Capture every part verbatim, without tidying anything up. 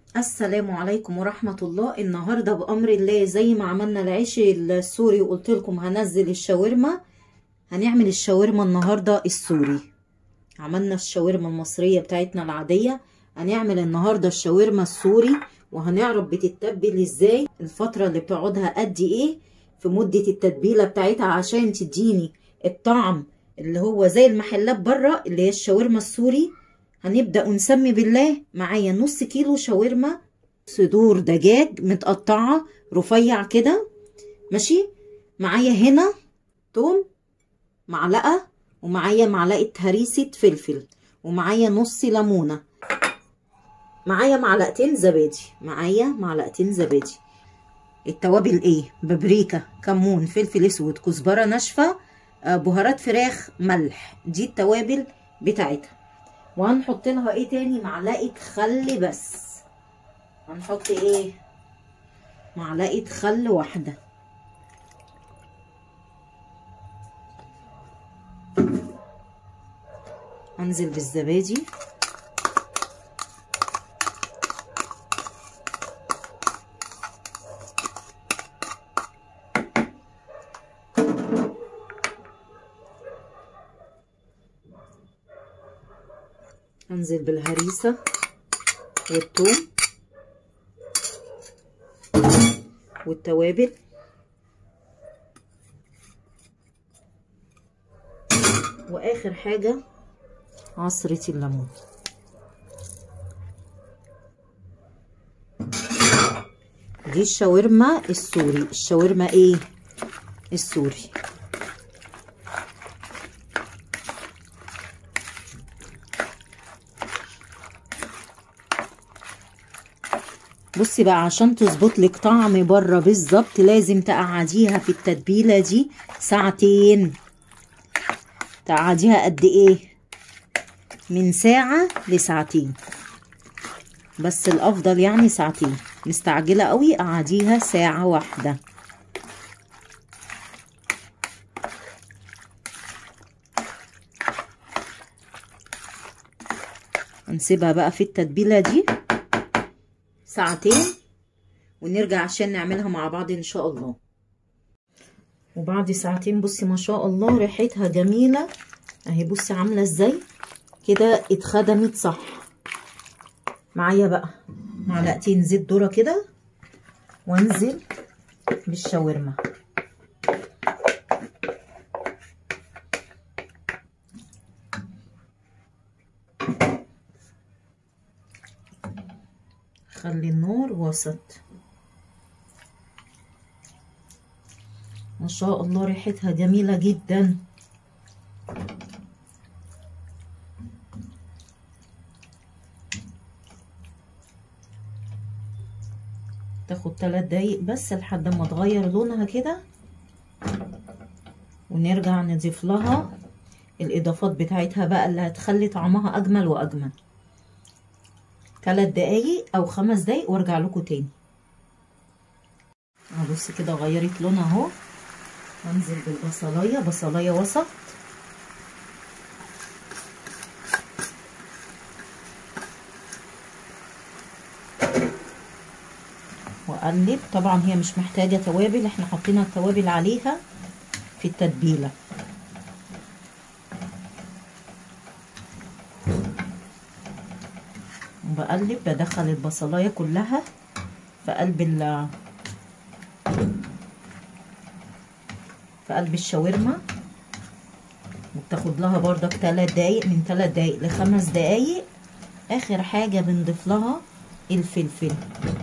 السلام عليكم ورحمة الله. النهاردة بأمر الله زي ما عملنا العيش السوري وقلت لكم هنزل الشاورما، هنعمل الشاورما النهاردة السوري. عملنا الشاورما المصرية بتاعتنا العادية، هنعمل النهاردة الشاورما السوري، وهنعرف بتتبل ازاي، الفترة اللي بتقعدها قد ايه في مدة التتبيلة بتاعتها عشان تديني الطعم اللي هو زي المحلات بره اللي هي الشاورما السوري. هنبدأ ونسمي بالله. معايا نص كيلو شاورما صدور دجاج متقطعة رفيع كده، ماشي. معايا هنا توم معلقة، ومعايا معلقة هريسة فلفل، ومعايا نص ليمونة، معايا معلقتين زبادي، معايا معلقتين زبادي. التوابل ايه؟ بابريكا، كمون، فلفل اسود، كزبرة ناشفة، بهارات فراخ، ملح. دي التوابل بتاعتها. وهنحط لها ايه تاني؟ معلقه خل. بس هنحط ايه؟ معلقه خل واحده. هنزل بالزبادي، هنزل بالهريسه والثوم والتوابل، واخر حاجه عصره الليمون. دي الشاورما السوري. الشاورما ايه؟ السوري. بصي بقى، عشان تظبط لك طعم بره بالظبط لازم تقعديها في التتبيله دي ساعتين. تقعديها قد ايه؟ من ساعه لساعتين، بس الافضل يعني ساعتين. مستعجله قوي قعديها ساعه واحده. هنسيبها بقى في التتبيله دي ساعتين ونرجع عشان نعملها مع بعض ان شاء الله. وبعد ساعتين بصي ما شاء الله ريحتها جميله اهي. بصي عامله ازاي كده، اتخدمت صح. معايا بقى معلقتين زيت ذره كده، وانزل بالشاورما. خلي النار وسط. ما شاء الله ريحتها جميلة جدا. تاخد ثلاث دقايق بس لحد ما تغير لونها كده، ونرجع نضيف لها الاضافات بتاعتها بقى اللي هتخلي طعمها اجمل واجمل. ثلاث دقايق او خمس دقايق وارجع لكم تاني. بصي كده غيرت لونها اهو. هنزل بالبصلايه، بصلايه وسط، واقلب. طبعا هي مش محتاجه توابل، احنا حطينا التوابل عليها في التتبيله. بقلب، بدخل البصلايه كلها في قلب ال في قلب الشاورما، وبتاخد لها بردك ثلاث دقايق، من ثلاث دقايق لخمس دقايق. اخر حاجه بنضيف لها الفلفل.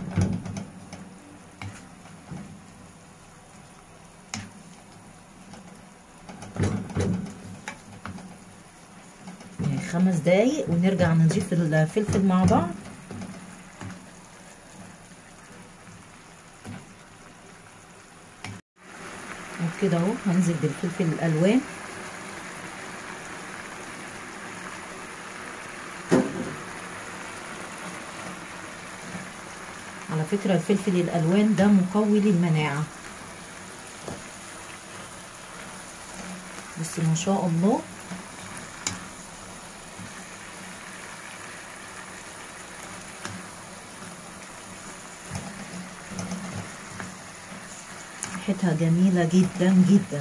خمس دقايق ونرجع نضيف الفلفل مع بعض. وكده اهو هنزل بالفلفل الالوان. على فكرة الفلفل الالوان ده مقوي للمناعة. بس ما شاء الله ريحتها جميلة جدا جدا.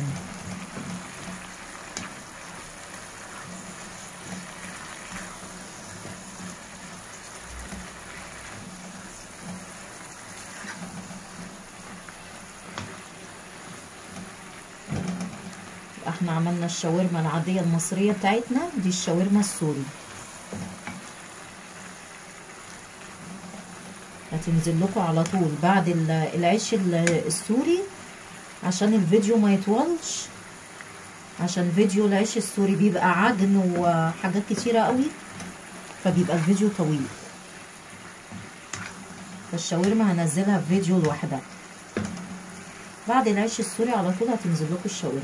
احنا عملنا الشاورما العادية المصرية بتاعتنا، دي الشاورما السوري. هتنزل لكم على طول بعد العيش السوري عشان الفيديو ما يطولش، عشان فيديو العيش السوري بيبقى عجن وحاجات كتيرة قوي، فبيبقى الفيديو طويل. فالشاورما هنزلها في فيديو لوحدها. بعد العيش السوري على طول هتنزل لكم الشاورما.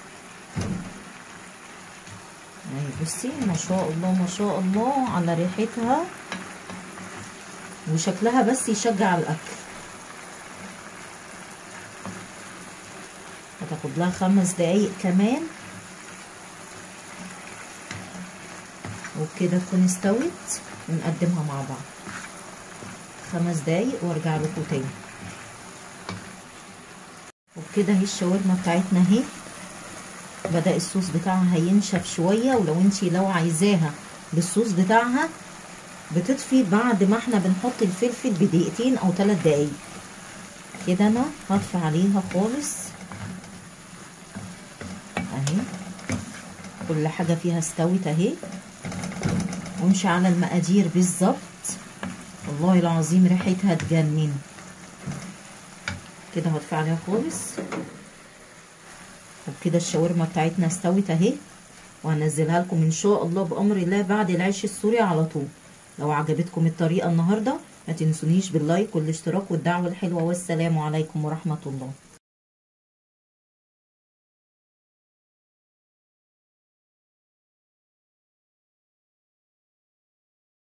اهي بصي ما شاء الله ما شاء الله على ريحتها وشكلها، بس يشجع الاكل. هتاخد لها خمس دقايق كمان وبكده تكون استوت، ونقدمها مع بعض. خمس دقايق وارجع لكم تاني. وبكده اهي الشاورما بتاعتنا اهي بدأ الصوص بتاعها هينشف شوية. ولو انتي لو عايزاها بالصوص بتاعها بتطفي بعد ما احنا بنحط الفلفل بدقيقتين او ثلاث دقايق. كده انا هطفي عليها خالص اهي. كل حاجة فيها استوت اهي، وامشي على المقادير بالظبط. والله العظيم ريحتها تجنن. كده هطفي عليها خالص. وبكده الشاورما بتاعتنا استوت اهي، وهنزلها لكم ان شاء الله بامر الله بعد العيش السوري على طول. لو عجبتكم الطريقه النهارده ما تنسونيش باللايك والاشتراك والدعوه الحلوه، والسلام عليكم ورحمه الله.